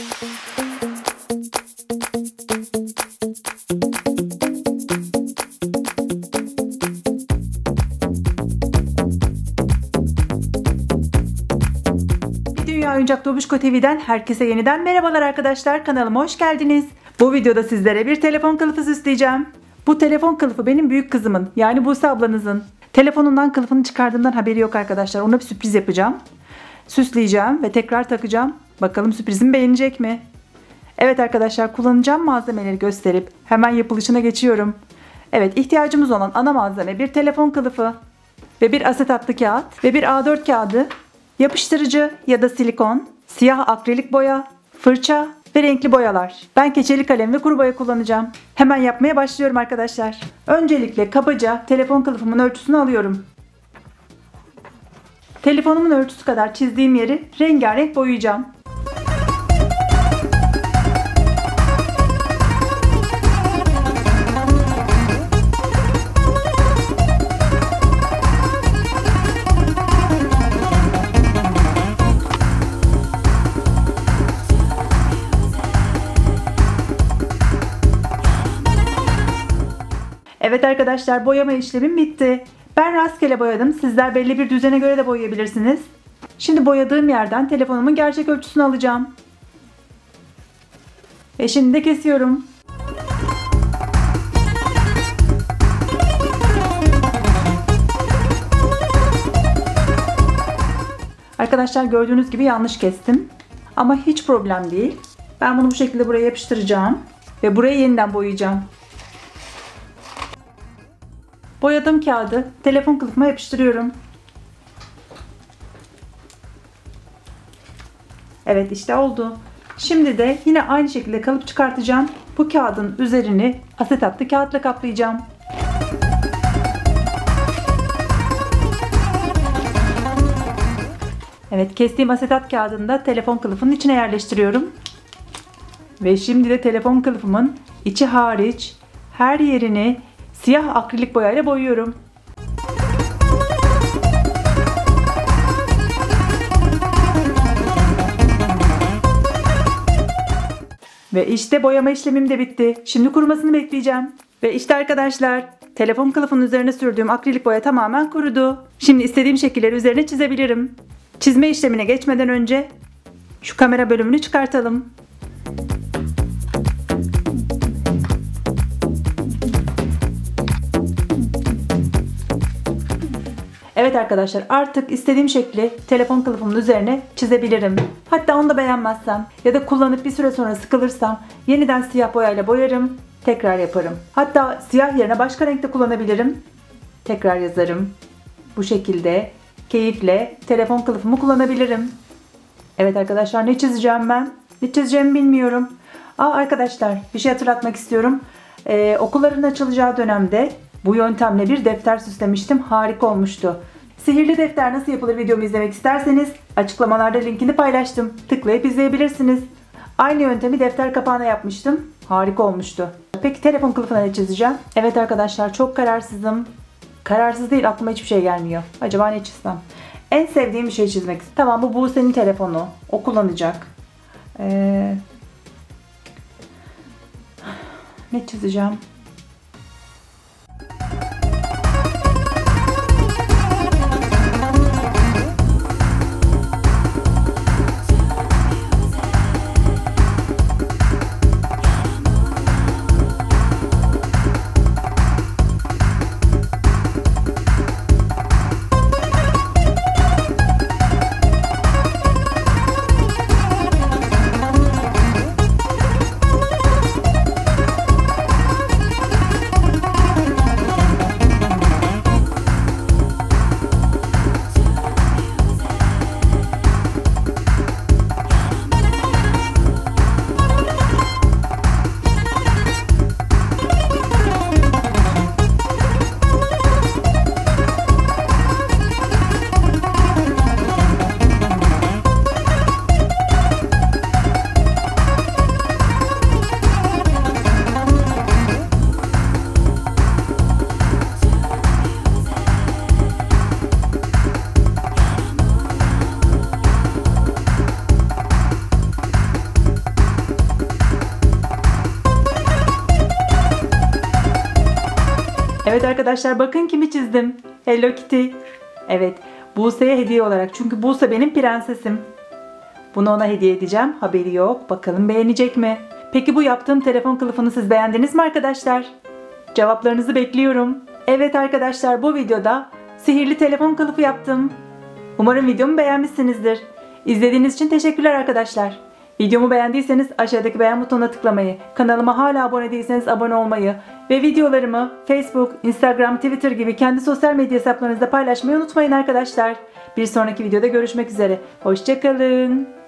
Dünya Oyuncak Dobuşko TV'den herkese yeniden merhabalar arkadaşlar. Kanalıma hoş geldiniz. Bu videoda sizlere bir telefon kılıfı süsleyeceğim. Bu telefon kılıfı benim büyük kızımın, yani Buse ablanızın. Telefonundan kılıfını çıkardığından haberi yok arkadaşlar. Ona bir sürpriz yapacağım. Süsleyeceğim ve tekrar takacağım. Bakalım sürprizimi beğenecek mi? Evet arkadaşlar, kullanacağım malzemeleri gösterip hemen yapılışına geçiyorum. Evet, ihtiyacımız olan ana malzeme bir telefon kılıfı ve bir asetatlı kağıt ve bir A4 kağıdı, yapıştırıcı ya da silikon, siyah akrilik boya, fırça ve renkli boyalar. Ben keçeli kalem ve kuru boya kullanacağım. Hemen yapmaya başlıyorum arkadaşlar. Öncelikle kabaca telefon kılıfımın ölçüsünü alıyorum. Telefonumun ölçüsü kadar çizdiğim yeri rengarenk boyayacağım. Evet arkadaşlar, boyama işlemim bitti. Ben rastgele boyadım. Sizler belli bir düzene göre de boyayabilirsiniz. Şimdi boyadığım yerden telefonumun gerçek ölçüsünü alacağım. Ve şimdi de kesiyorum. Arkadaşlar gördüğünüz gibi yanlış kestim. Ama hiç problem değil. Ben bunu bu şekilde buraya yapıştıracağım. Ve burayı yeniden boyayacağım. Boyadığım kağıdı telefon kılıfıma yapıştırıyorum. Evet, işte oldu. Şimdi de yine aynı şekilde kalıp çıkartacağım. Bu kağıdın üzerini asetatlı kağıtla kaplayacağım. Evet, kestiğim asetat kağıdını da telefon kılıfının içine yerleştiriyorum. Ve şimdi de telefon kılıfımın içi hariç her yerini siyah akrilik boyayla boyuyorum. Ve işte boyama işlemim de bitti. Şimdi kurumasını bekleyeceğim. Ve işte arkadaşlar, telefon kılıfının üzerine sürdüğüm akrilik boya tamamen kurudu. Şimdi istediğim şekilleri üzerine çizebilirim. Çizme işlemine geçmeden önce şu kamera bölümünü çıkartalım. Evet arkadaşlar, artık istediğim şekli telefon kılıfımın üzerine çizebilirim. Hatta onu da beğenmezsem ya da kullanıp bir süre sonra sıkılırsam yeniden siyah boyayla boyarım, tekrar yaparım. Hatta siyah yerine başka renkte kullanabilirim, tekrar yazarım. Bu şekilde keyifle telefon kılıfımı kullanabilirim. Evet arkadaşlar, ne çizeceğim ben? Ne çizeceğimi bilmiyorum. Arkadaşlar, bir şey hatırlatmak istiyorum. Okulların açılacağı dönemde bu yöntemle bir defter süslemiştim. Harika olmuştu. Sihirli defter nasıl yapılır videomu izlemek isterseniz açıklamalarda linkini paylaştım. Tıklayıp izleyebilirsiniz. Aynı yöntemi defter kapağına yapmıştım. Harika olmuştu. Peki telefon kılıfına ne çizeceğim? Evet arkadaşlar, çok kararsızım. Kararsız değil, aklıma hiçbir şey gelmiyor. Acaba ne çizsem? En sevdiğim bir şey çizmek istiyorum. Tamam, bu Buse'nin telefonu. O kullanacak. Ne çizeceğim? arkadaşlar bakın kimi çizdim. Hello Kitty. Evet, Buse'ye hediye olarak. Çünkü Buse benim prensesim. Bunu ona hediye edeceğim. Haberi yok. Bakalım beğenecek mi? Peki bu yaptığım telefon kılıfını siz beğendiniz mi arkadaşlar? Cevaplarınızı bekliyorum. Evet arkadaşlar, bu videoda sihirli telefon kılıfı yaptım. Umarım videomu beğenmişsinizdir. İzlediğiniz için teşekkürler arkadaşlar. Videomu beğendiyseniz aşağıdaki beğen butonuna tıklamayı, kanalıma hala abone değilseniz abone olmayı ve videolarımı Facebook, Instagram, Twitter gibi kendi sosyal medya hesaplarınızda paylaşmayı unutmayın arkadaşlar. Bir sonraki videoda görüşmek üzere. Hoşça kalın.